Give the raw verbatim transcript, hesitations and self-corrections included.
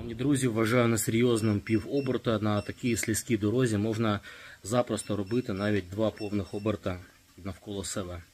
Шановні друзі, вважаю несерйозним півоберта. На такій слизькій дорозі можна запросто робити навіть два повних оберта навколо себе.